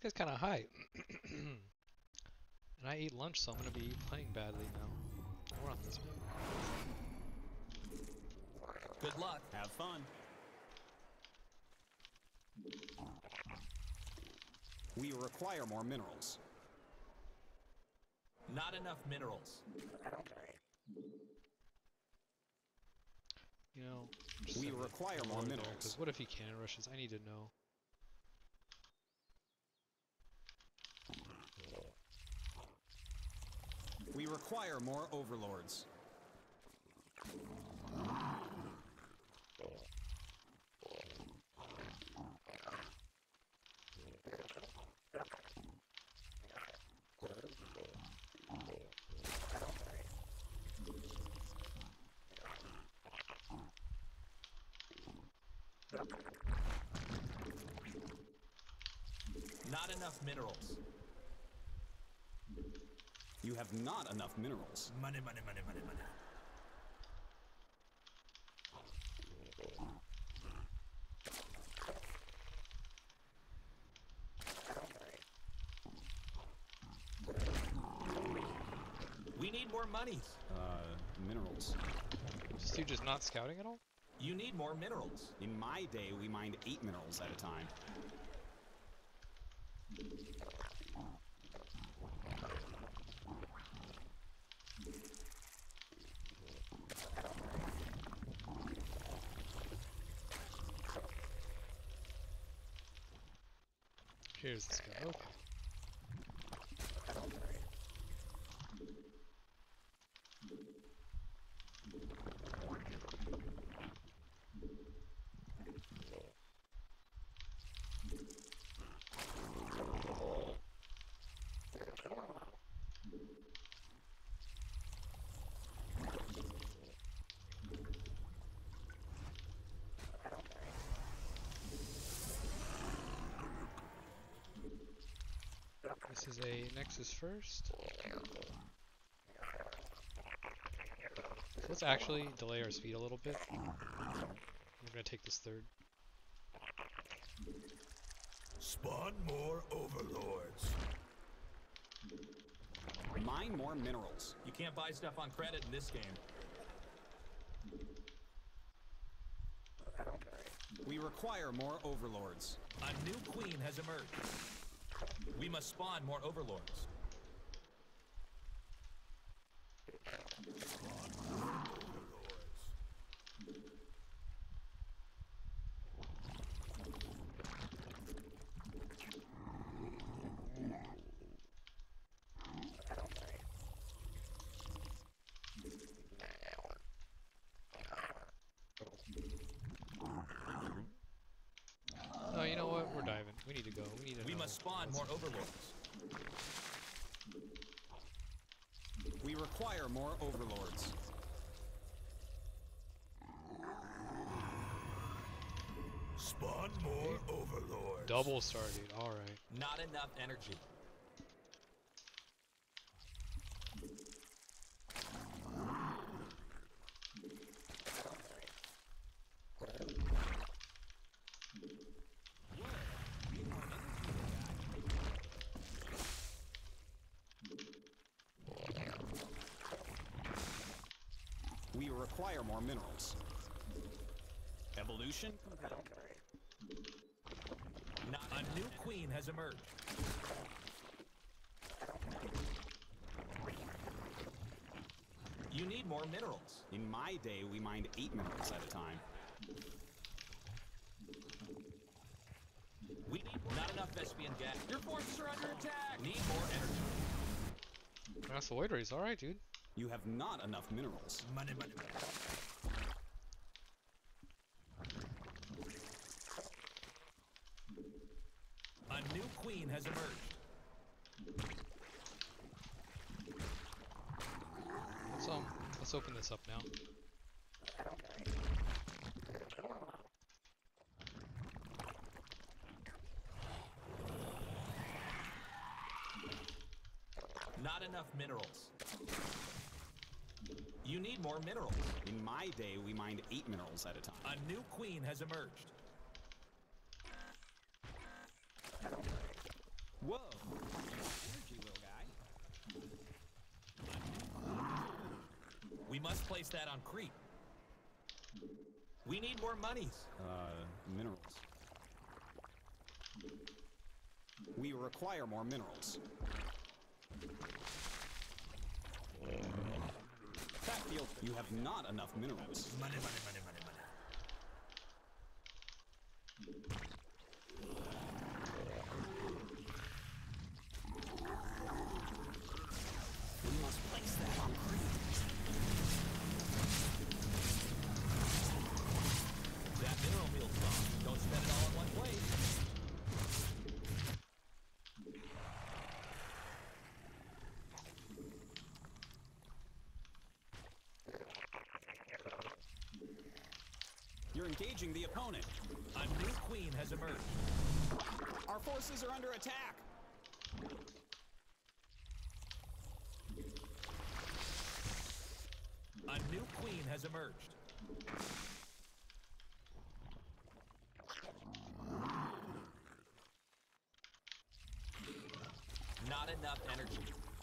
guy's kind of high. And I ate lunch, so I'm gonna be playing badly now. We're on this map. Good luck. Have fun. We require more minerals. Not enough minerals. You know, We require more minerals. Because what if he cannon rushes? I need to know. We require more overlords. Not enough minerals. You have not enough minerals. Money, money, money, money, money. We need more monies. Minerals. Is this dude just not scouting at all? You need more minerals. In my day, we mined 8 minerals at a time. Here's this guy. Okay. This is a Nexus first. So let's actually delay our speed a little bit. We're gonna take this third. Spawn more overlords. Mine more minerals. You can't buy stuff on credit in this game. We require more overlords. A new queen has emerged. We must spawn more overlords. Oh, you know what? We're diving. We need to go. We must spawn more overlords. We require more overlords. Spawn more overlords. Double star, dude. Alright. Not enough energy. We require more minerals. Evolution? A new queen has emerged. You need more minerals. In my day, we mined 8 minerals at a time. We need not enough Vespian gas. Your forces are under attack. Need more energy. That's the Void Rays. Alright, dude. You have not enough minerals. Money, money, money. A new queen has emerged. Let's open this up now. Not enough minerals. You need more minerals. In my day, we mined 8 minerals at a time. A new queen has emerged. Whoa. Energy, little guy. We must place that on creep. We need more monies. Minerals. We require more minerals. Fatfield, you have not enough minerals. Money, money, money, money, money. We must place that on creep. That mineral meal's gone. Don't spend it all in one place. You're engaging the opponent. A new queen has emerged. Our forces are under attack. A new queen has emerged. Not enough energy.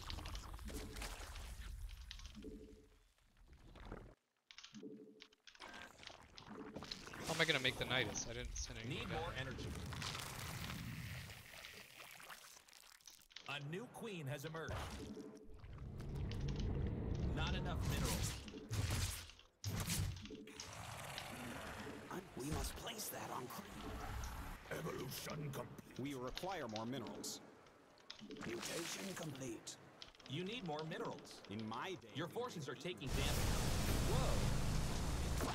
How am I gonna make the Nidus? I didn't send anything Need down. more energy. A new queen has emerged. Not enough minerals. We must place that on creep. Evolution complete. We require more minerals. Mutation complete. You need more minerals. In my day, Your forces are taking damage. Whoa.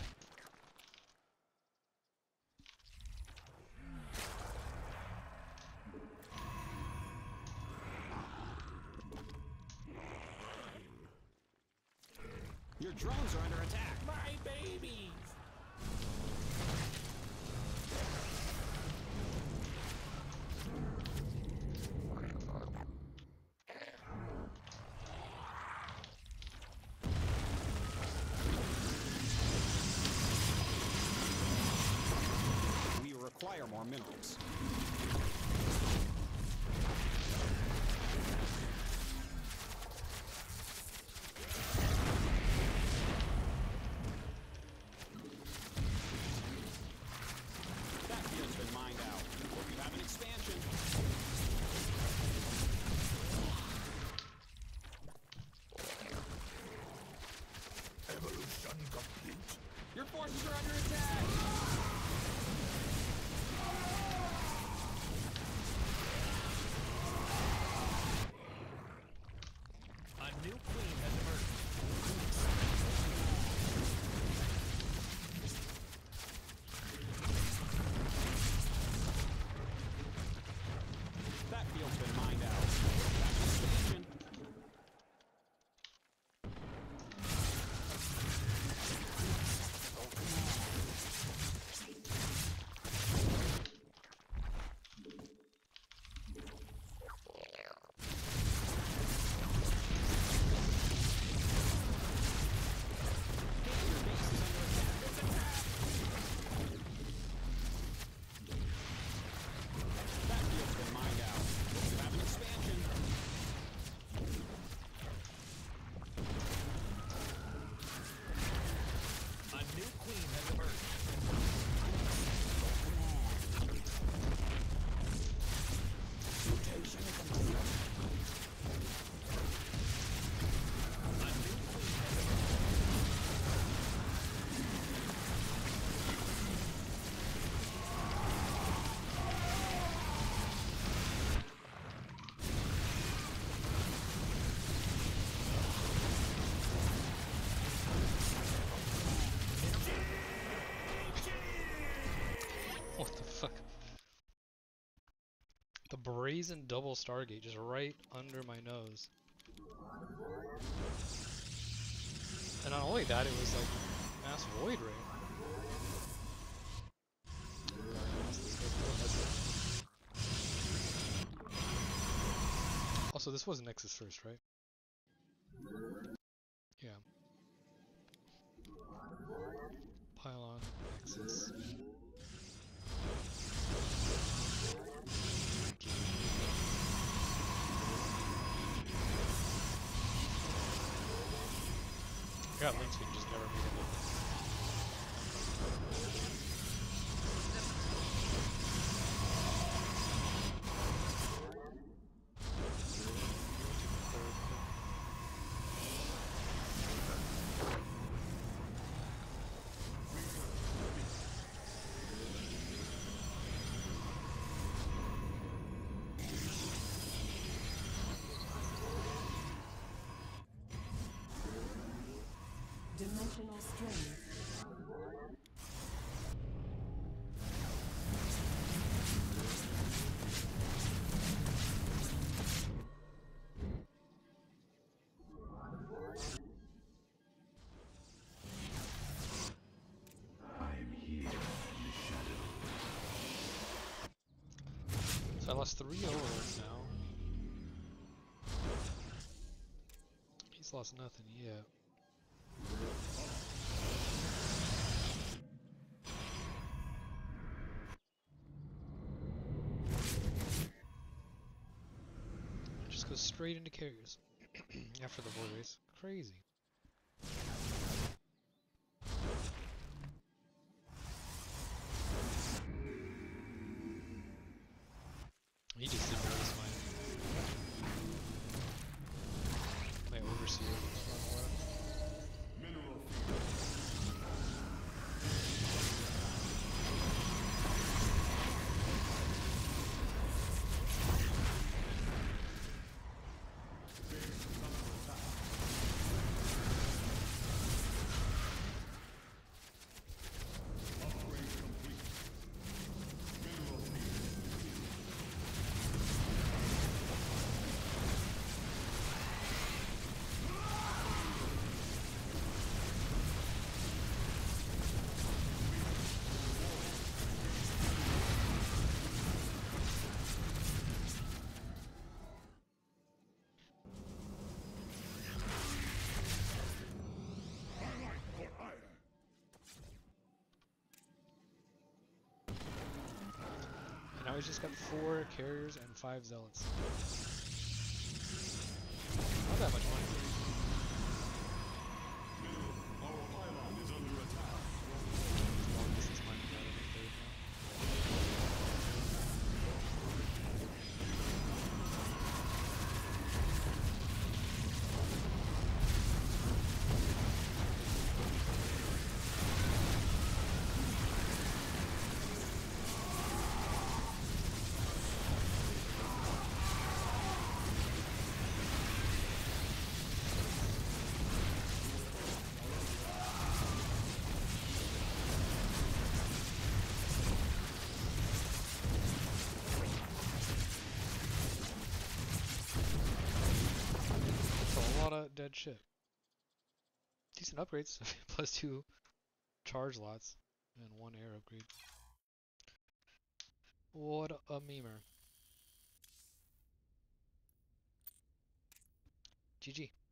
your drones are under attack. My babies. We require more minerals. That field's been mined out. You have an expansion. Evolution complete. Your forces are under attack. A new queen has emerged. That field's been mined out. That's an expansion. Your base is under attack. It's attack! That field's been mined out. You have an expansion. A new queen has emerged. Mutation complete. A new queen has emerged. What the fuck? The brazen double Stargate just right under my nose. And not only that, it was like mass void ray. Also, this was Nexus first, right? Yeah. Pylon, Nexus. got links, we just never made it. Dimensional strength. So I lost 3 overlords now. He's lost nothing yet. Just go straight into carriers after the void race. Crazy. He just didn't notice my overseer was running left. And now he's just got 4 carriers and 5 zealots. Not that much money. Long distance mining out of the third now. That's a lot of dead shit. Decent upgrades. Plus 2 charge lots and 1 air upgrade. What a memer. GG.